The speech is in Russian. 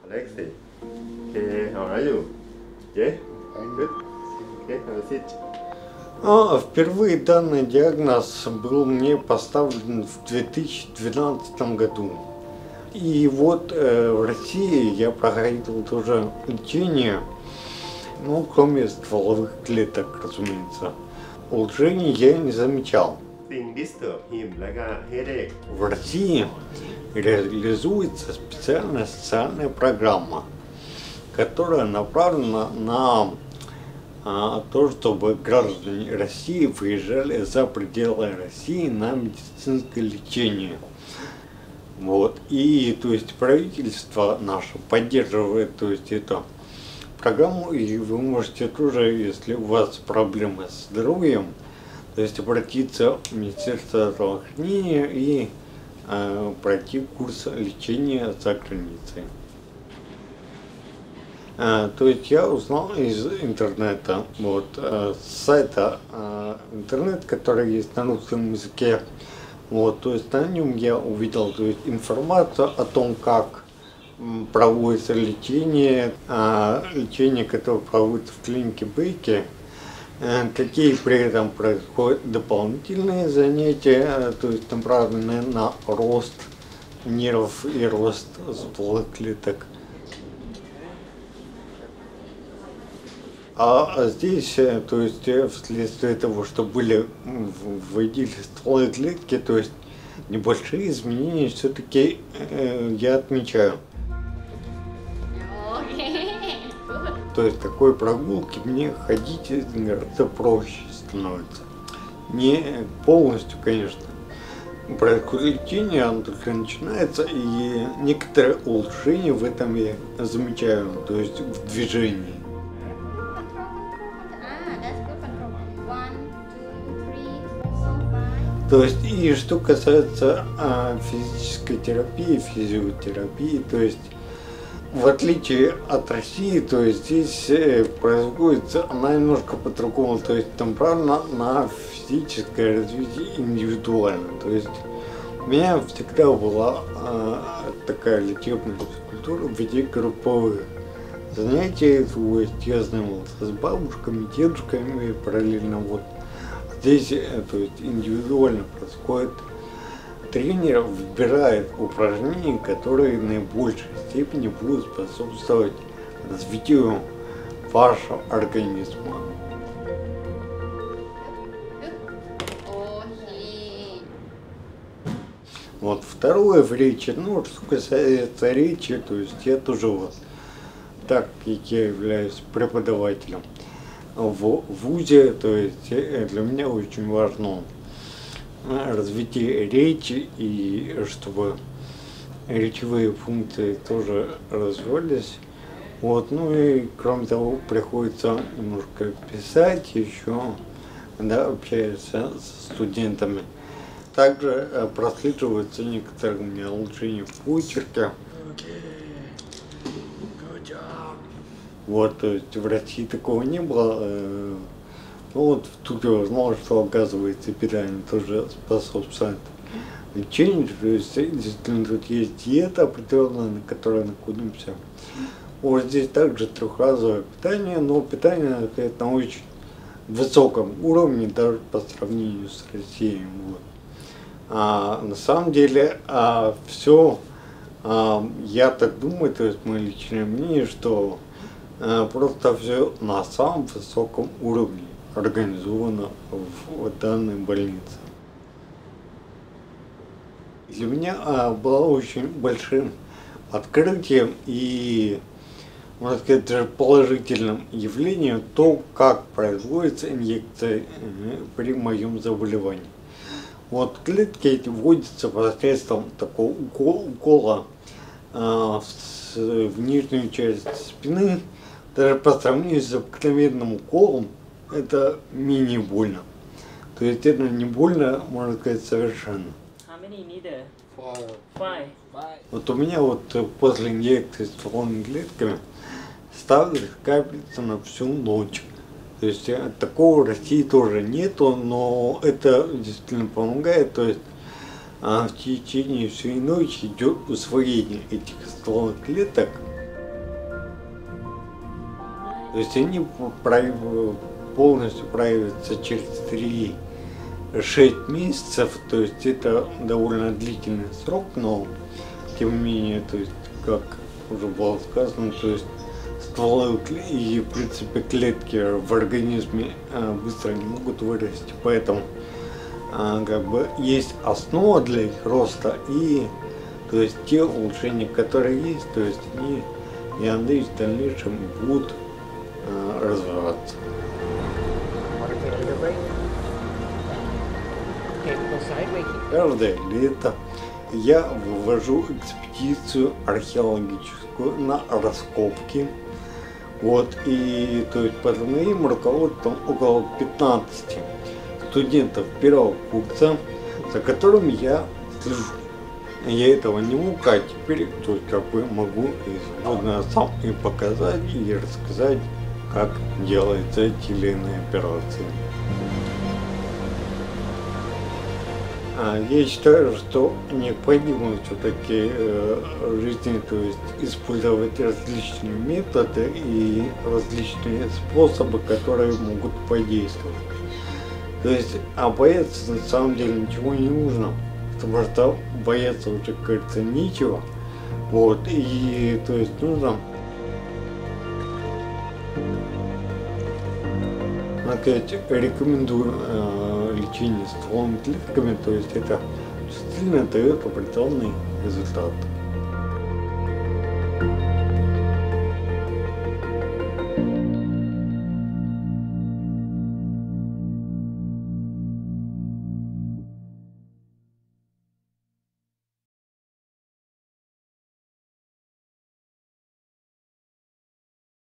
Alexei. Okay, how are you? Yeah? Good? Okay, have a seat. Впервые данный диагноз был мне поставлен в 2012 году. И вот в России я проходил тоже лечение, ну, кроме стволовых клеток, разумеется. Улучшений я не замечал. В России реализуется специальная социальная программа, которая направлена на то, чтобы граждане России выезжали за пределы России на медицинское лечение. Вот. И то есть правительство наше поддерживает, то есть, эту программу, и вы можете тоже, если у вас проблемы с здоровьем, то есть обратиться в Министерство здравоохранения и пройти курс лечения за границей. То есть я узнал из интернета, вот, с сайта интернет, который есть на русском языке, вот, то есть на нем я увидел, то есть, информацию о том, как проводится лечение, которое проводится в клинике Бейкер, какие при этом происходят дополнительные занятия, то есть направленные на рост нервов и рост стволовых клеток. А здесь, то есть, вследствие того, что были вводили стволовые клетки, то есть небольшие изменения все-таки я отмечаю. То есть такой прогулки мне ходить гораздо проще становится. Не полностью, конечно. Происходит лечение, оно только начинается, и некоторые улучшения в этом я замечаю, то есть в движении. То есть, и что касается физической терапии, физиотерапии, то есть, в отличие от России, то есть, здесь происходит она немножко по-другому, то есть, там правильно на физическое развитие индивидуально. То есть, у меня всегда была такая лечебная физкультура в виде групповых занятий, то есть, я занимался с бабушками, дедушками, параллельно вот. Здесь, то есть, индивидуально происходит. Тренер выбирает упражнения, которые в наибольшей степени будут способствовать развитию вашего организма. Вот второе в речи, ну, что касается речи, то есть я тоже вот, так как я являюсь преподавателем в ВУЗе, то есть для меня очень важно развитие речи, и чтобы речевые функции тоже развивались. Вот, ну и кроме того, приходится немножко писать еще, да, общаясь с студентами. Также прослеживаются некоторые у меня улучшения в почерке. Вот, то есть в России такого не было. Ну вот тут я узнал, что, оказывается, питание тоже способствует лечению. То есть действительно тут есть диета определенная, на которой находимся. Вот здесь также трехразовое питание, но питание это на очень высоком уровне, даже по сравнению с Россией. Вот. На самом деле все, я так думаю, то есть мое личное мнение, что просто все на самом высоком уровне организовано в данной больнице. Для меня было очень большим открытием и, можно сказать, даже положительным явлением то, как производится инъекция при моем заболевании. Вот клетки эти вводятся посредством такого укола в нижнюю часть спины. Даже по сравнению с обыкновенным уколом, это менее больно. То есть это не больно, можно сказать, совершенно. Вот у меня вот после инъекции стволовыми клетками ставили капельницы на всю ночь. То есть такого в России тоже нету, но это действительно помогает. То есть в течение всей ночи идет усвоение этих стволовых клеток. То есть они полностью проявятся через 3-6 месяцев, то есть это довольно длительный срок, но тем не менее, то есть как уже было сказано, то есть стволы и в принципе клетки в организме быстро не могут вырасти, поэтому как бы есть основа для их роста и то есть те улучшения, которые есть, то есть они и в дальнейшем будут развиваться. Каждое лето я вывожу экспедицию археологическую на раскопки. Вот, и то есть под моим руководством около 15 студентов первого курса, за которым я слежу. Я этого не мог, а теперь то есть, как бы могу и свободно сам и показать, и рассказать, как делаются эти или иные операции. Я считаю, что необходимо все-таки в жизни, то есть использовать различные методы и различные способы, которые могут подействовать. То есть, а бояться на самом деле ничего не нужно, потому что бояться уже, как говорится, нечего. Вот, и то есть нужно опять рекомендую лечение стволовыми клетками, то есть это действительно дает определенный результат.